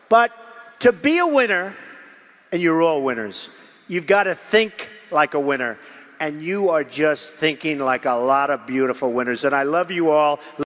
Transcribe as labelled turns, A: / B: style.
A: But to be a winner, and you're all winners, you've got to think like a winner. And you are just thinking like a lot of beautiful winners. And I love you all.